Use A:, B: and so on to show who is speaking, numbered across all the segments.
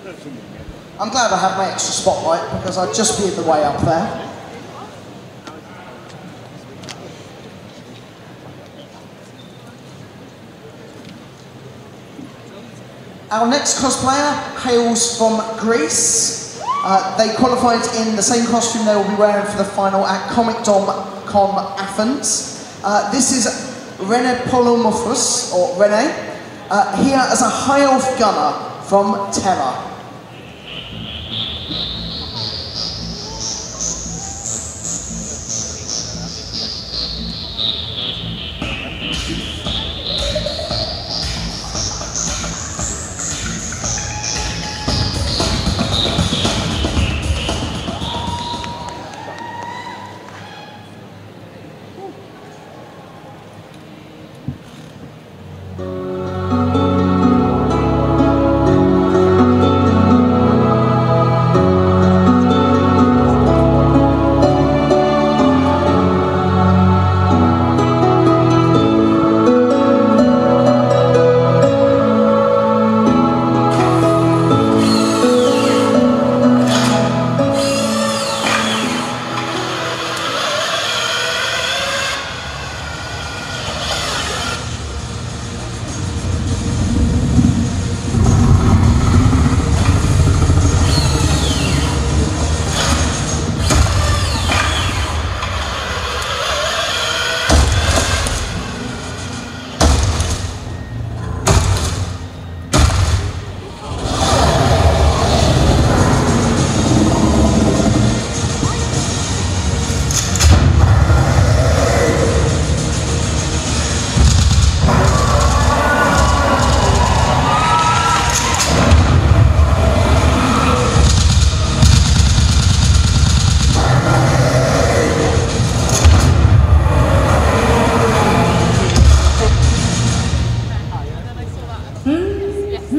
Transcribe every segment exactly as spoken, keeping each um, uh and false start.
A: I'm glad I have my extra spotlight because I'd just be in the way up there. Our next cosplayer hails from Greece. Uh, they qualified in the same costume they will be wearing for the final at Comic Con Athens. Uh, this is Rene Polomorphos, or Rene, uh, here as a high elf gunner from Terra.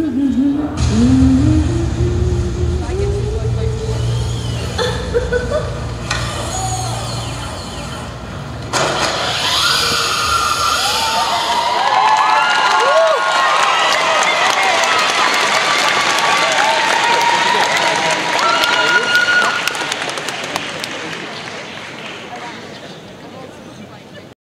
B: Mm-hmm.